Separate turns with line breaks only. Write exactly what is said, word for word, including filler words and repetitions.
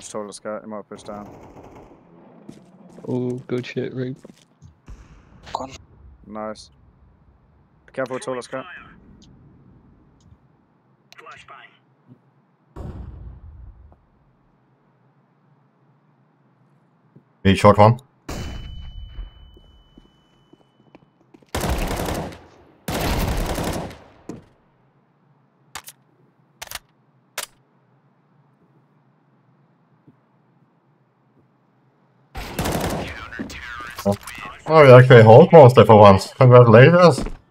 Watch toilet sky, he might push down.
Oh, good shit, Rick.
Nice. Be careful with toilet sky.
B short one. Oh, you actually hold most for once. Congratulations.